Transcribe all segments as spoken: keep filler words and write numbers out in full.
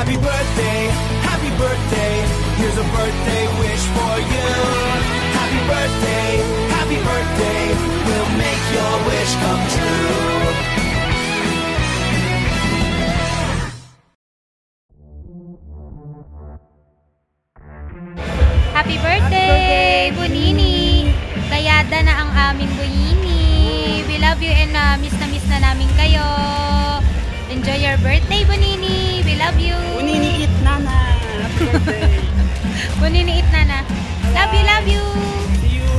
Happy birthday, happy birthday, here's a birthday wish for you. Happy birthday, happy birthday, we'll make your wish come true. Happy birthday, Bunini! Kayada na ang aming Bunini. We love you and uh, miss na miss na namin kayo. Enjoy your birthday, Bunini. We love you. Bunini eat nana. Happy birthday. Bunini eat nana. Love you, love you. See you.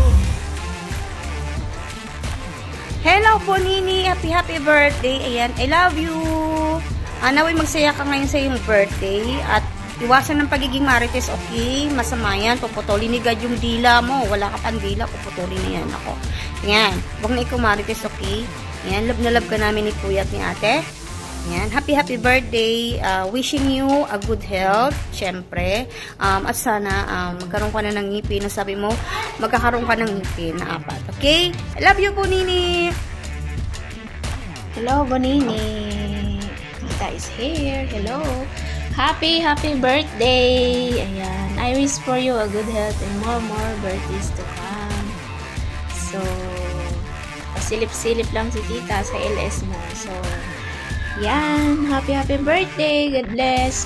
Hello, Bunini. Happy, happy birthday. Ayan, I love you. Ah, naway magsaya ka ngayon sa iyong birthday. At iwasan ng pagiging marites, okay? Masama yan. Puputulin ni God yung dila mo. Wala ka pang dila, puputulin na yan ako. Yan. Huwag na ikaw marites, okay? Yan. Love na love ka namin ni kuya at ni ate. Yan. Happy, happy birthday. Uh, wishing you a good health, syempre. Um, at sana um, magkaroon ka na ng ngipin. Na sabi mo, magkakaroon ka ng ngipin na apat. Okay? I love you, Bunini. Hello, Bunini. Tita is here. Hello. Happy, happy birthday! Ayan. I wish for you a good health and more, more birthdays to come. So, pasilip-silip lang si tita sa L S mo. So, yan. Happy, happy birthday! God bless!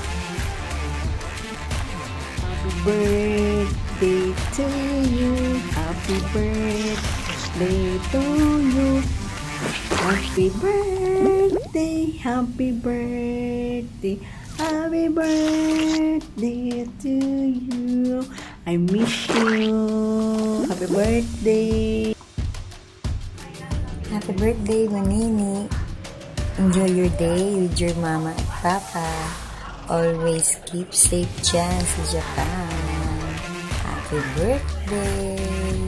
Happy birthday to you. Happy birthday to you. Happy birthday, happy birthday. Happy birthday to you. I miss you. Happy birthday. Happy birthday, Bunini. Enjoy your day with your mama at papa. Always keep safe dyan sa Japan. Happy birthday.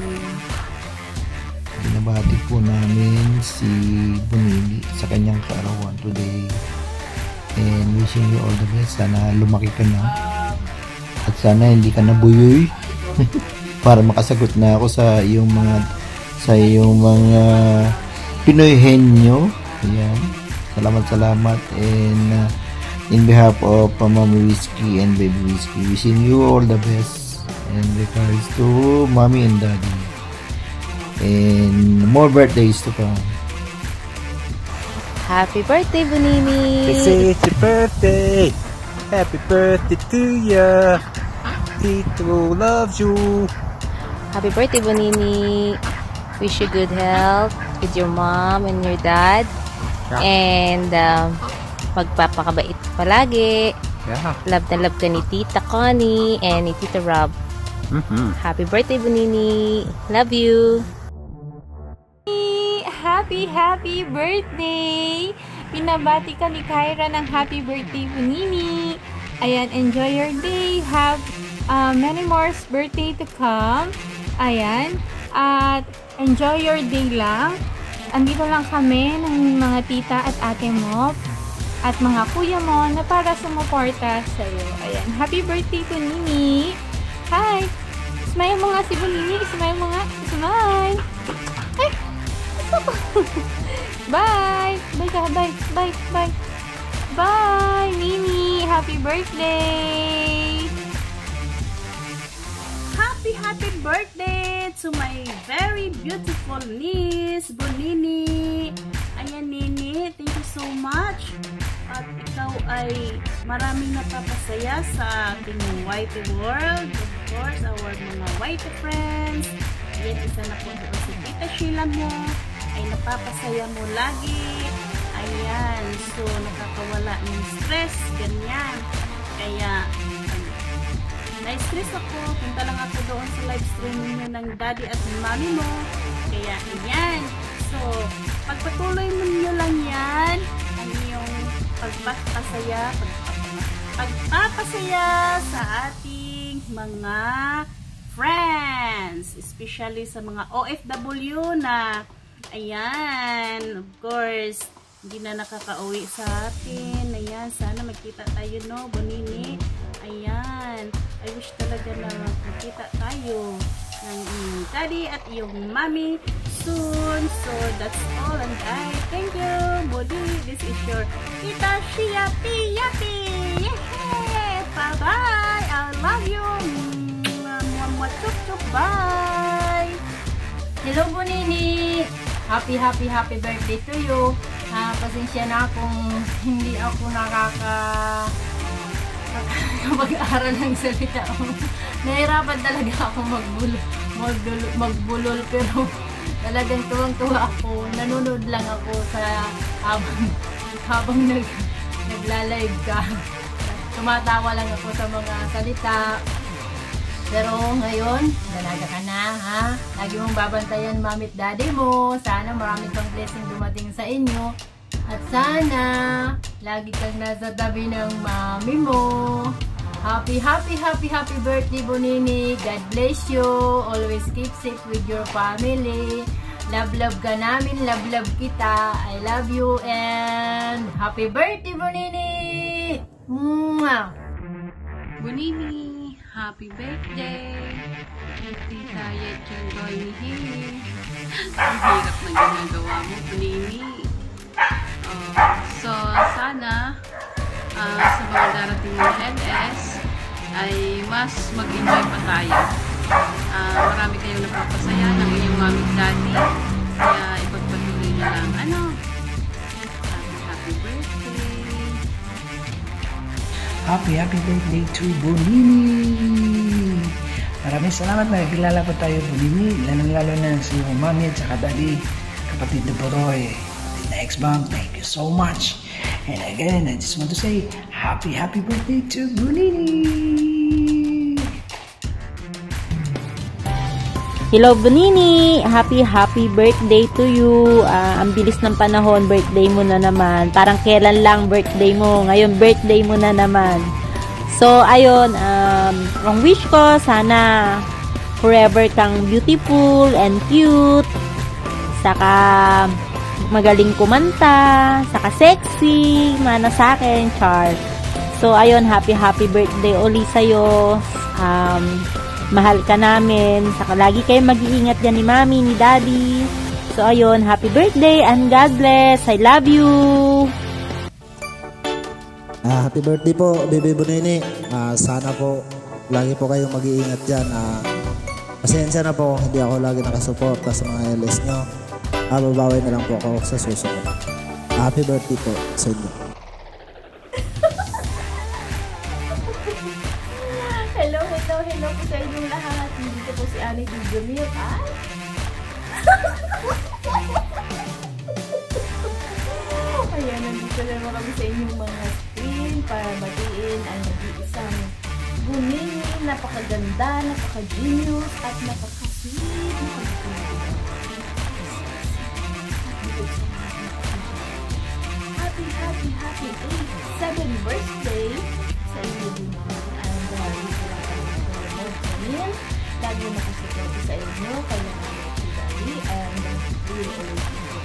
Binabati po namin si Bunini sa kanyang kaarawan today. And wishing you all the best. Sana lumaki ka na. At sana hindi ka nabuyoy. Para makasagot na ako sa iyong mga sa iyong mga Pinoy henyo. Ayan. Salamat, salamat. And uh, in behalf of uh, Mommy Whiskey and Baby Whiskey, wishing you all the best. And regards to Mommy and Daddy. And more birthdays to come. Happy birthday, Bunini! This is your birthday! Happy birthday to ya! Tito loves you! Happy birthday, Bunini! Wish you good health with your mom and your dad. Yeah. And um, magpapakabait palagi. Yeah. Love na love ka ni Tita Connie and ni Tita Rob. Mm-hmm. Happy birthday, Bunini! Love you! Happy, happy birthday! Pinabati ka ni Kyra ng happy birthday, Bunini. Ayan, enjoy your day. Have uh, many more birthday to come. Ayan. At enjoy your day lang. Andito lang kami ng mga tita at ate mo at mga kuya mo na para sumuporta sa'yo. Ayan. Happy birthday, Bunini. Hi! Smile mo nga si Bunini. Smile mo nga. Smile! Ay! Bye! Bye ka! Bye! Bye! Bye! Bye! Nini! Happy birthday! Happy, happy birthday to my very beautiful niece, Bunini. Ayan, Nini. Thank you so much. At ikaw ay maraming napapasaya sa ating whitey world. Of course, our mga whitey friends. Ayan, isa na po doon si Tita Sheila mo. Ay napapasaya mo lagi. Ayan. So, nakakawala ng stress. Ganyan. Kaya, na-stress ako. Punta lang ako doon sa live stream niyo ng daddy at mami mo. Kaya, ayan. So, pagpatuloy mo niyo lang yan. Ang iyong pagpapasaya. Pagpapasaya sa ating mga friends. Especially sa mga O F W na ayan, of course, hindi na nakakauwi sa atin. Ayan, sana magkita tayo, no, Bunini. Ayan, I wish talaga na magkita tayo ng iyong daddy at iyong mommy soon. So, that's all. And I thank you, Budi. This is your Tita Shia Yapi. Yay! Chup chup, bye! Hello Bonini! Happy, happy, happy birthday to you! Uh, pasensya na kung hindi ako nakaka... mag-aaral ng salita ko. Nahirapan talaga ako magbulol, magbulol, magbulol pero talagang tuwang-tuwa ako. Nanonood lang ako sa habang, habang nag, nagla-live ka. Tumatawa lang ako sa mga salita. Pero ngayon, dalaga ka na, ha? Lagi mong babantayan mami at daddy mo. Sana marami pang blessing dumating sa inyo. At sana, lagi kang nasa tabi ng mami mo. Happy, happy, happy, happy birthday, Bonini. God bless you. Always keep safe with your family. Love, love ka namin. Love, love kita. I love you. And happy birthday, Bonini! Mwah! Bonini, happy birthday! Tita Yetchen Doy here. Ang hirap na ginagawa mo, Bonini. Uh, so, sana uh, sa mga darating ng L S ay mas mag-enjoy pa tayo. Uh, marami kayong napapasaya ng inyong mami at daddy. Kaya ipagpatuloy nyo lang. Ano? Happy, happy birthday! Happy, happy birthday to Bonini! Maraming salamat na kilala po tayo, Bonini. Lalo-lalo na si mami at saka daddy, kapatid na Boroy. X-Bomb, thank you so much. And again, I just want to say happy, happy birthday to Bonini! Hello Bonini! Happy, happy birthday to you! Uh, ang bilis ng panahon, birthday mo na naman. Parang kailan lang birthday mo. Ngayon, birthday mo na naman. So, ayun, um, ang wish ko, sana forever kang beautiful and cute. Saka magaling kumanta, saka sexy, mana sa akin, char. So, ayun, happy, happy birthday uli sa'yo. Um, mahal ka namin. Saka lagi kayo mag-iingat dyan ni mami, ni daddy. So, ayun, happy birthday and God bless. I love you. Uh, happy birthday po, Baby Bonini. Uh, sana po, lagi po kayong mag-iingat dyan. Uh, pasensya na po, hindi ako lagi nakasuporta sa mga L S nyo. Ah, babawi na lang po ako sa susunod. Happy birthday po sa inyo. Hello, hello, hello po sa inyong lahat. Dito po si Annie Jujumil. Ay! Ayan, nandito naman kami sa inyong mga screen para batiin ang nag-iisang Bonini. Napakaganda, napaka-genius, at napaka-sweet. Napaka-sweet. Happy, happy, happy eighty-seventh birthday sa inyo din naman. And uh, dito lang kami sa remote namin. Lagi nakasupport sa inyo, kaya namin daddy, and uh, we will always enjoy.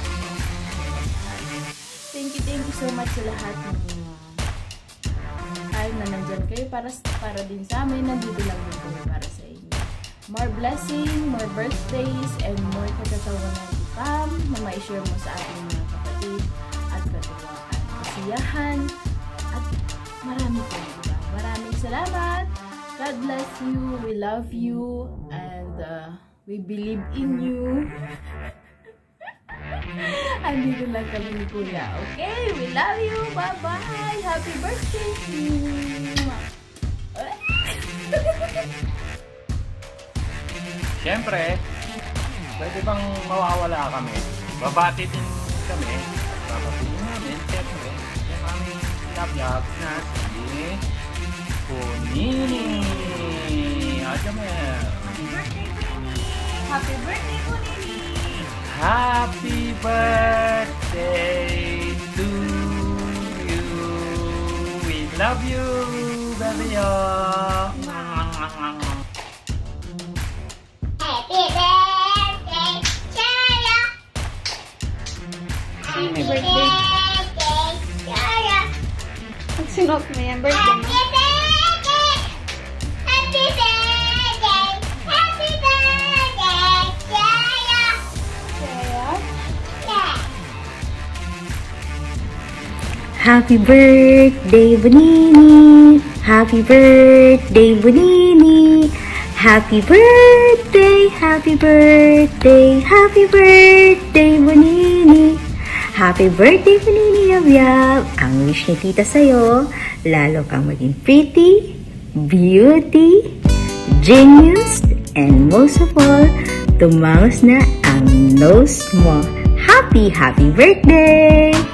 Thank you, thank you so much sa lahat ng uh, time na nandyan kayo para, para din sa amin. Nandito lang din kami para sa inyo. More blessing, more birthdays, and more katatawanan na ikam na ma-share mo sa ating mga kapatid at katuwaan, kasiyahan, at marami po, diba? Maraming salamat. God bless you. We love you. And uh, we believe in you. Andito lang kami ni Kuya. Okay? We love you. Bye-bye. Happy birthday to you. Siyempre, pwede bang mawawala kami? Babati din kami. Babatiin namin, siyempre. Yung aming labiyag na si Bonini. Ajamel. Happy birthday, Bonini. Happy birthday, Bonini. Happy birthday to you. We love you, baby. Happy birthday, Chaya. Happy birthday. Chaya. Magsunod mo yan, birthday mo. Happy birthday. Happy birthday. Happy birthday, Chaya. Chaya. Yeah. Happy birthday, Bonini! Happy birthday, Bonini! Happy birthday, happy birthday, happy birthday, Bonini. Happy birthday, Bonini Yab-Yab. Ang wish ni tita sa'yo, lalo kang maging pretty, beauty, genius, and most of all, tumangos na ang nose mo. Happy, happy birthday!